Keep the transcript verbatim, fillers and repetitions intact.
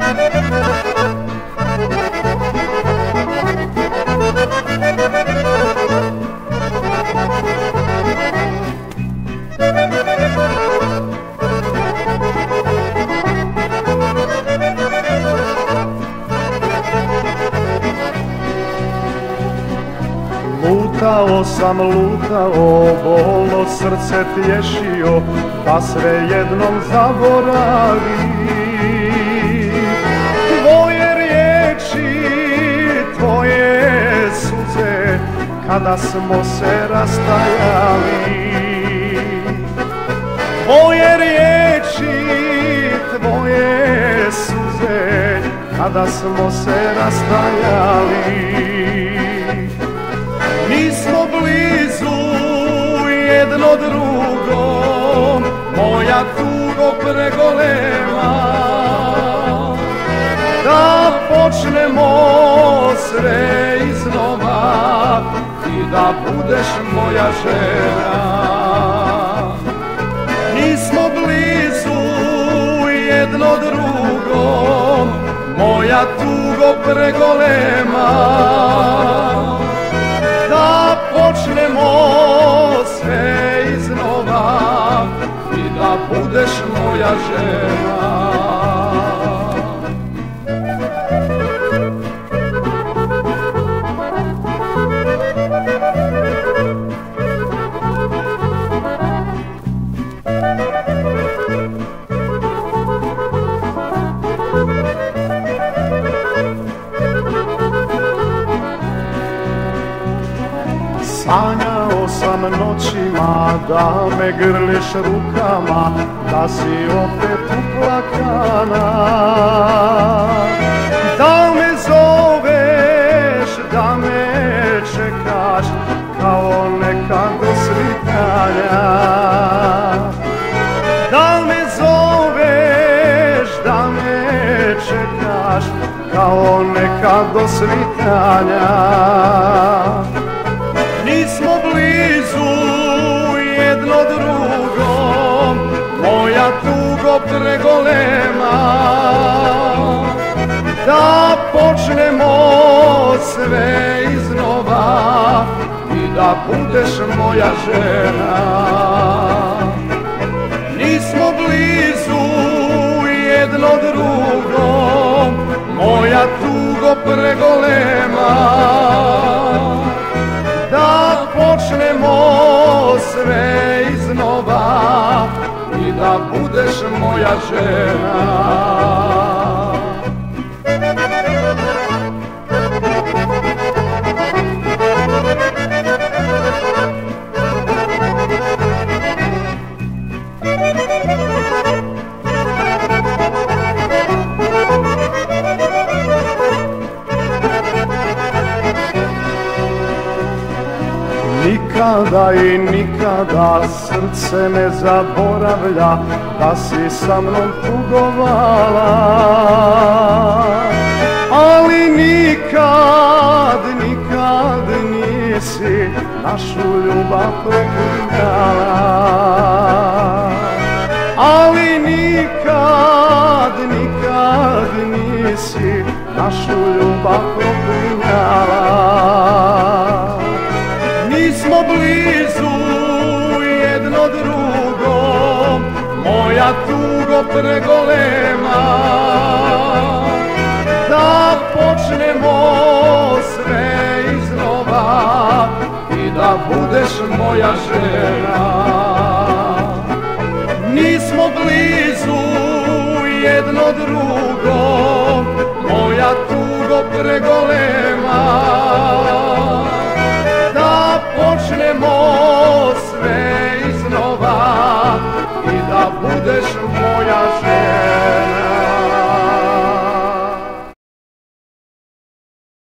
Lutao sam, lutao, bolno srce tješio, da sve jednom zaboravi. Tvoje riječi, tvoje suze, kada smo se rastajali. Tvoje riječi, tvoje suze, kada smo se rastajali. Mi smo blizu jedno drugom, moja tugo pregolema, da počnemo sve iznova i da budeš moja žena. Mi smo blizu jedno drugom, moja tugo pregolema, da počnemo sve iznova i da budeš moja žena. Sanjao sam noćima da me grliš rukama, da si opet uplakana, da me zoveš, da me čekaš kao nekad do svitanja, da me zoveš, da me čekaš kao nekad do svitanja. Nismo blizu jedno drugom, moja tugo pregolema, da počnemo sve iznova i da budeš moja žena. Nismo blizu jedno drugom, moja tugo pregolema, da počnemo sve iznova i da budeš moja žena. Nikada i nikada srce ne zaboravlja da si sa mnom tugovala, ali nikad, nikad nisi našu ljubav proklinjala. Ali nikad, nikad nisi našu ljubav proklinjala. Nismo blizu jedno drugom, moja tugo pregolema, da počnemo sve iznova i da budeš moja žena. Nismo blizu jedno drugom, moja tugo pregolema, počnemo sve iznova i da budeš